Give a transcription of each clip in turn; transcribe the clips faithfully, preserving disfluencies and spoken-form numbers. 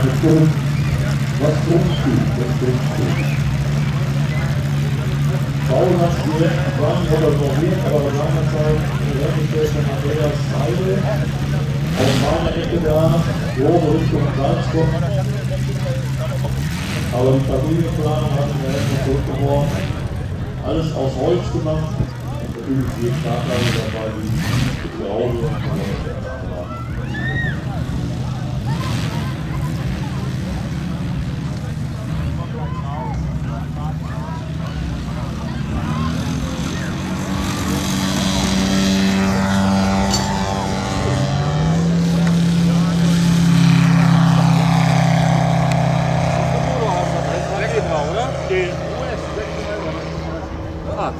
das Grund, was Grundstück, das Grundstück. Bauen hat wir, waren oder formiert, aber seinerzeit hergestellt von Andreas Seidel. Auf meiner Ecke da, grobe Richtung Salzburg. Aber die Familienplanung hat mir erstmal zurückgeworfen. Alles aus Holz gemacht. Und natürlich die Startteile dabei, die Graue und Ah.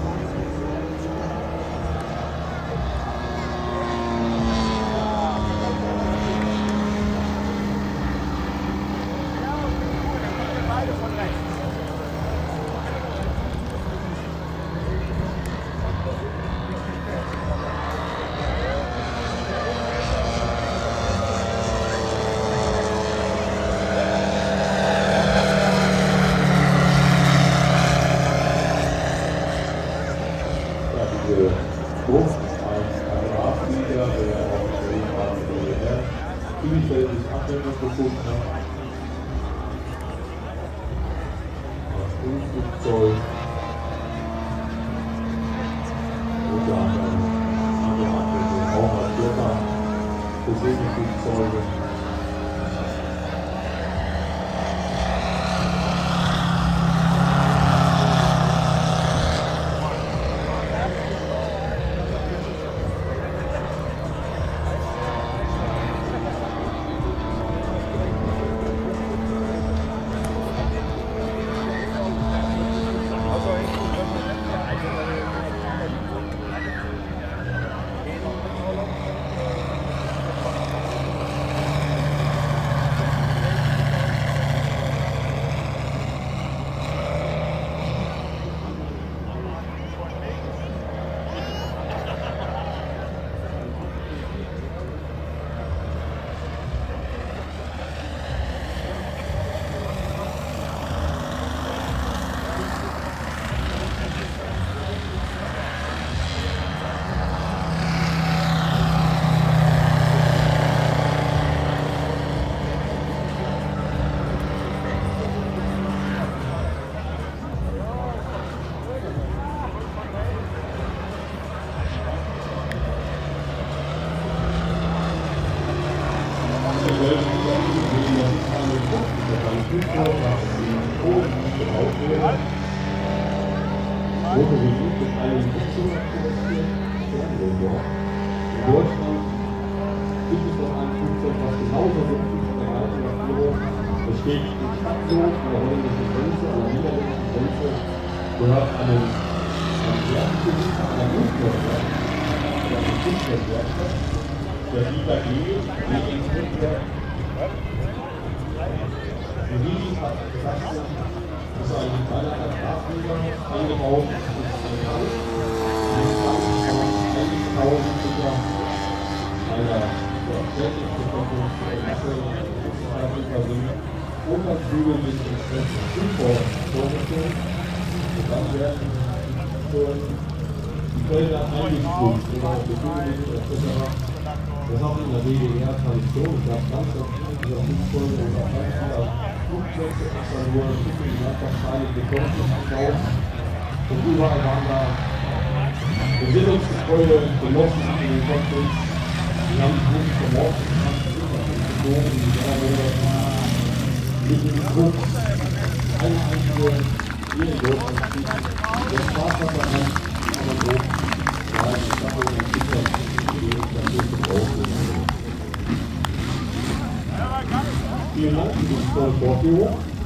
Druck als Quadratmeter, der auch vielfältig Anwendung gefunden hat. Das Flugzeug unter anderem andere Anwendungen auch als Firma für Segelflugzeuge. Wurde gesucht mit einem Flugzeugkurs in Deutschland gibt es noch ein Flugzeug, was genauso gut ist von der Reiseführung. Es steht in Stadtlos an der holländischen Grenze, an der niederländischen Grenze, gehört einem Werkbesitzer einer Luftwerkstatt, einer Luftwerkstatt, der Dieter G. gegen Luftwerk. Die Riesen hat gesagt, das ist ein kleiner Quadratmeter eingebaut, das ist ein Haus. eintausend Liter einer Tätigkeitsbekundung sind Unterzüge mit entsprechenden Zufall vorgestellt. Und dann werden die Felder eingestuft oder Begründungen et cetera. Das hat in der D D R Tradition. Es gab ganz viele dieser Flugzeuge und auch ganz viele Flugplätze, extra nur die Landschaftsteile bekommen gekauft. Und überall waren da Besinnungsgebäude, Genossen in den Cockpits. Die haben sich wirklich vermordet, die haben sich immer geflogen, die Sommermonate, mit dem Druck, eine einzige, jede Großanstieg. Der Spaß hat daran, kann man so, ja, ich habe auch ein bisschen dafür gebraucht. Vielen Dank für die tolle Vorführung.